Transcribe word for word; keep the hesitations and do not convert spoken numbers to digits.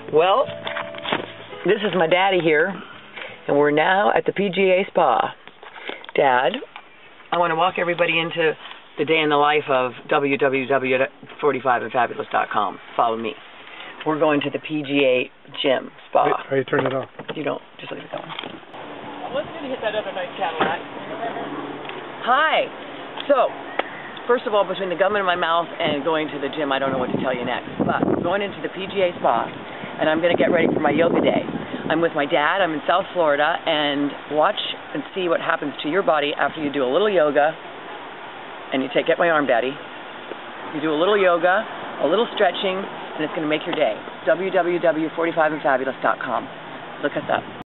Well, this is my daddy here, and we're now at the P G A Spa. Dad, I want to walk everybody into the day in the life of w w w dot forty-five and fabulous dot com. Follow me. We're going to the P G A gym spa. Wait, how you turn it off? You don't, just leave it going. I wasn't going to hit that other nice Cadillac. Hi. So, first of all, between the gum in my mouth and going to the gym, I don't know what to tell you next. But we're going into the P G A Spa, and I'm going to get ready for my yoga day. I'm with my dad. I'm in South Florida, and watch and see what happens to your body after you do a little yoga, and you take, get my arm, Daddy. You do a little yoga, a little stretching, and it's going to make your day. w w w dot forty-five and fabulous dot com. Look us up.